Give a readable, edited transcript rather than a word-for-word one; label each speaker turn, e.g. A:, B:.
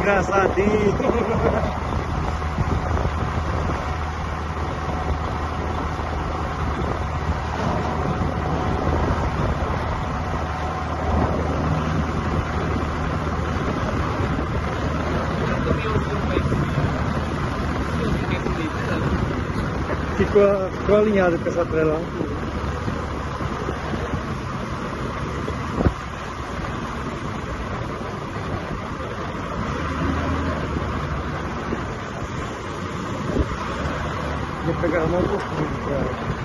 A: engraçadinho. Ficou alinhado com essa trela. Vou pegar a mão um pouquinho pra...